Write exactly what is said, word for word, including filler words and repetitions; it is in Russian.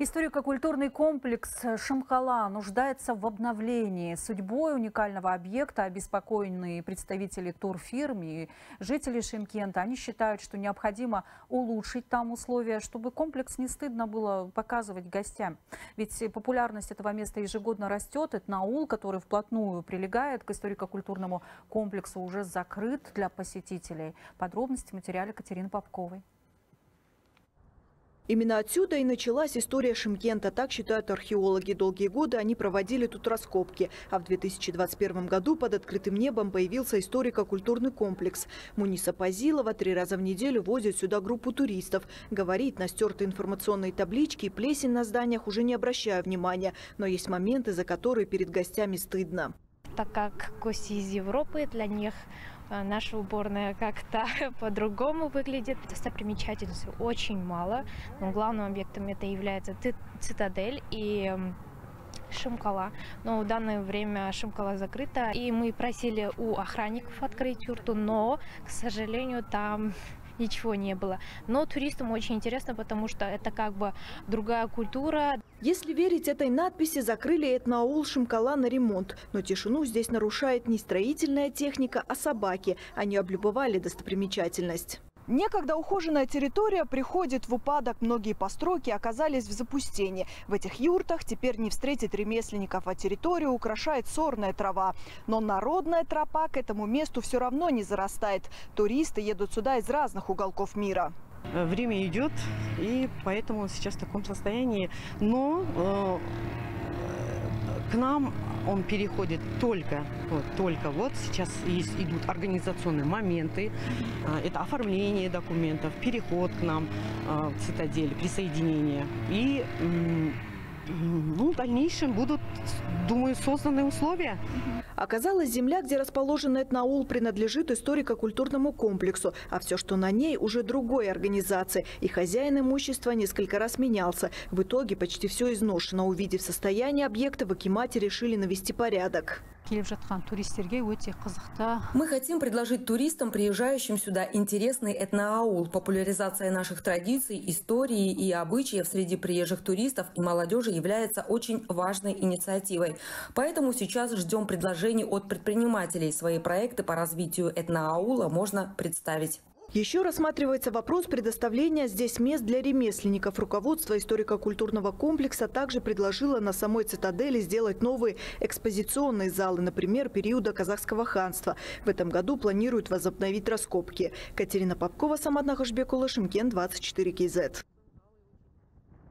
Историко-культурный комплекс Шымкала нуждается в обновлении. Судьбой уникального объекта обеспокоены представители турфирм и жители Шымкента. Они считают, что необходимо улучшить там условия, чтобы комплекс не стыдно было показывать гостям. Ведь популярность этого места ежегодно растет. Этноаул, который вплотную прилегает к историко-культурному комплексу, уже закрыт для посетителей. Подробности в материале Катерины Попковой. Именно отсюда и началась история Шымкента. Так считают археологи. Долгие годы они проводили тут раскопки. А в две тысячи двадцать первом году под открытым небом появился историко-культурный комплекс. Муниса Пазилова три раза в неделю возит сюда группу туристов. Говорит, на стертые информационные таблички и плесень на зданиях уже не обращая внимания. Но есть моменты, за которые перед гостями стыдно. Так как гости из Европы, для них наша уборная как-то по-другому выглядит. Достопримечательностей очень мало, но главным объектом это является цитадель и Шымкала. Но в данное время Шымкала закрыта, и мы просили у охранников открыть юрту, но, к сожалению, там ничего не было. Но туристам очень интересно, потому что это как бы другая культура. Если верить этой надписи, закрыли этноаул Шымкала на ремонт. Но тишину здесь нарушает не строительная техника, а собаки. Они облюбовали достопримечательность. Некогда ухоженная территория приходит в упадок. Многие постройки оказались в запустении. В этих юртах теперь не встретить ремесленников, а территорию украшает сорная трава. Но народная тропа к этому месту все равно не зарастает. Туристы едут сюда из разных уголков мира. Время идет, и поэтому сейчас в таком состоянии. Но э, к нам он переходит только, вот, только вот сейчас есть, идут организационные моменты. Это оформление документов, переход к нам э, в цитадель, присоединение. И ну, в дальнейшем будут, думаю, созданы условия. Оказалось, земля, где расположен этноаул, принадлежит историко-культурному комплексу, а все, что на ней, уже другой организации. И хозяин имущества несколько раз менялся. В итоге почти все изношено. Увидев состояние объекта, в акимате решили навести порядок. Мы хотим предложить туристам, приезжающим сюда, интересный этноаул. Популяризация наших традиций, истории и обычаев среди приезжих туристов и молодежи является очень важной инициативой. Поэтому сейчас ждем предложений от предпринимателей. Свои проекты по развитию этноаула можно представить. Еще рассматривается вопрос предоставления здесь мест для ремесленников. Руководство историко-культурного комплекса также предложило на самой цитадели сделать новые экспозиционные залы, например, периода казахского ханства. В этом году планируют возобновить раскопки. Катерина Попкова, Самат Нахашбекула, Шымкент, двадцать четыре кей зет.